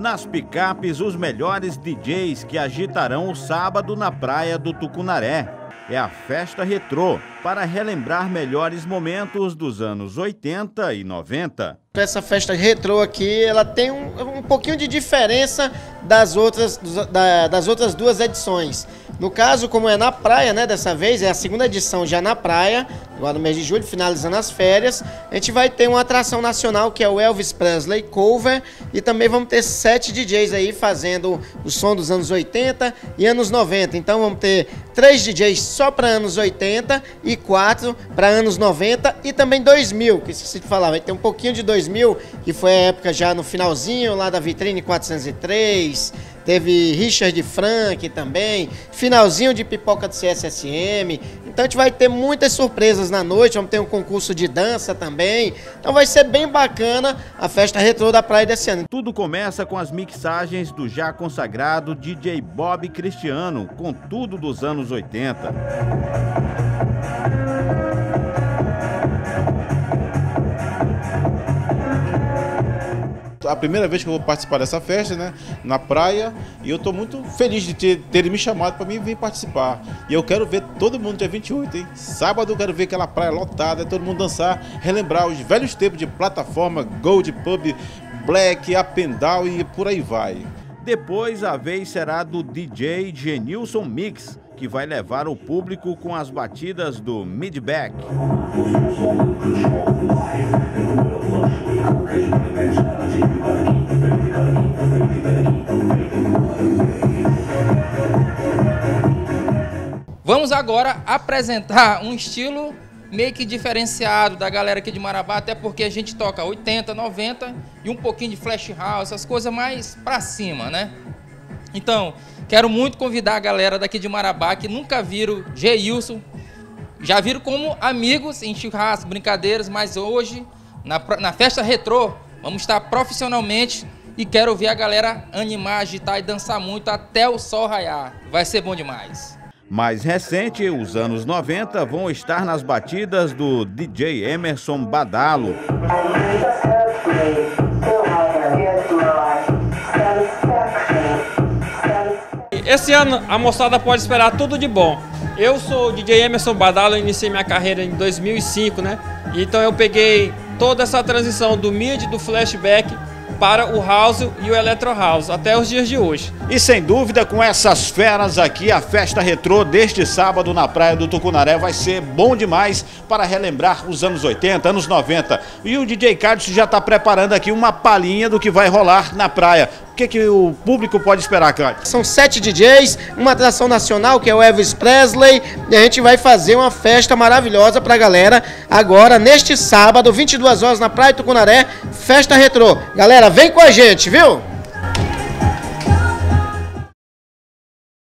Nas picapes, os melhores DJs que agitarão o sábado na praia do Tucunaré. É a Festa Retrô, para relembrar melhores momentos dos anos 80 e 90. Essa festa retrô aqui, ela tem um pouquinho de diferença das outras duas edições. No caso, como é na praia, né, dessa vez, é a segunda edição já na praia, agora no mês de julho, finalizando as férias, a gente vai ter uma atração nacional que é o Elvis Presley Cover, e também vamos ter 7 DJs aí fazendo o som dos anos 80 e anos 90. Então vamos ter 3 DJs só para anos 80 e 4 para anos 90 e também 2000, que esqueci de falar, vai ter um pouquinho de 2000, que foi a época já no finalzinho lá da Vitrine 403, teve Richard Frank também, finalzinho de Pipoca do CSSM. Então a gente vai ter muitas surpresas na noite, vamos ter um concurso de dança também. Então vai ser bem bacana a festa retrô da praia desse ano. Tudo começa com as mixagens do já consagrado DJ Bob Cristiano, com tudo dos anos 80. A primeira vez que eu vou participar dessa festa, né, na praia, e eu estou muito feliz de terem me chamado para mim vir participar. E eu quero ver todo mundo dia 28, hein? Sábado eu quero ver aquela praia lotada, todo mundo dançar, relembrar os velhos tempos de plataforma, Gold Pub, Black, Apendal e por aí vai. Depois a vez será do DJ Genilson Mix, que vai levar o público com as batidas do Midback. Vamos agora apresentar um estilo meio que diferenciado da galera aqui de Marabá, até porque a gente toca 80, 90 e um pouquinho de flash house, essas coisas mais pra cima, né? Então, quero muito convidar a galera daqui de Marabá que nunca viram Geilson, já viram como amigos em churrasco, brincadeiras, mas hoje, na festa retrô, vamos estar profissionalmente e quero ver a galera animar, agitar e dançar muito até o sol raiar. Vai ser bom demais. Mais recente, os anos 90 vão estar nas batidas do DJ Emerson Badalo. Esse ano a moçada pode esperar tudo de bom. Eu sou o DJ Emerson Badalo, iniciei minha carreira em 2005, né? Então eu peguei toda essa transição do mid, do flashback, para o house e o electro house, até os dias de hoje. E sem dúvida, com essas feras aqui, a festa retrô deste sábado na praia do Tucunaré vai ser bom demais para relembrar os anos 80, anos 90. E o DJ Cádio já está preparando aqui uma palhinha do que vai rolar na praia. O que o público pode esperar, Cádio? São 7 DJs, uma atração nacional que é o Elvis Presley, e a gente vai fazer uma festa maravilhosa pra galera agora, neste sábado, 22 horas na praia do Tucunaré, festa retrô. Galera, vem com a gente, viu?